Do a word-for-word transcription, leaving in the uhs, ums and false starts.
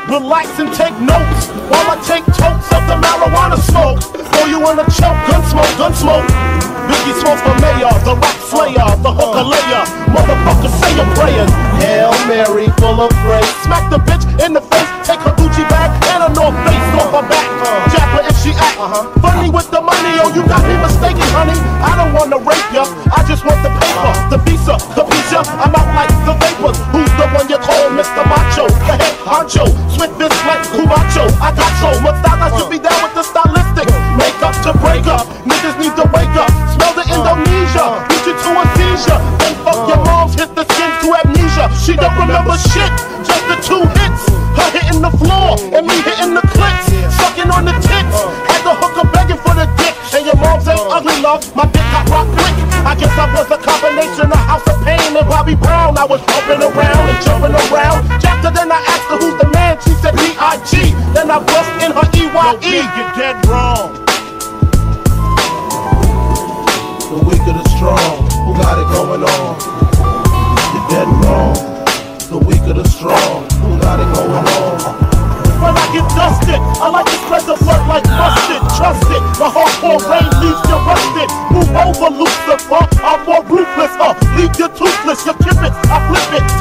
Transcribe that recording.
Relax and take notes while I take totes of the marijuana smoke. Throw you in a choke, gun smoke, gun smoke. Biggie smokes for mayor, the rap slayer, the hooker layer. Motherfucker, say your prayers. Hail Mary, full of grace. Smack the bitch in the face, take her Gucci bag and a North Face off her back. Jab her if she act funny with the money. Oh, you got me mistaken, honey. I don't wanna rape ya, I just want the paper, the visa, the visa. I'm out like the vapors. Who's the one you call Mister Macho? The head honcho, swift this like Cubacho. I got so much style, I should be down with the stylistic. Make up to break up, niggas need to wake up. Smell the Indonesia, beat you to a seizure. Then fuck your moms, hit the skin to amnesia. She don't remember shit, just the two hits. Her hitting the floor, and me hitting the clits. Sucking on the tits, had the hooker begging for the dick. And your moms ain't ugly, love, my dick got rock quick. I guess I was a combination of House of Pain and Bobby Brown. I was jumping around and jumping around. Jacked her, then I asked her who's the man. She said B I G Then I bust in her E Y E. You're dead wrong. The weak of the strong, who got it going on? You're dead wrong. The weak of the strong, who got it going on? When I get dusted, I like to spread the word like mustard. Trust it, my hardcore rain leaves you rusted. Move over, Lucifer, I'm more ruthless. Uh, leave you toothless, you kip it, I flip it.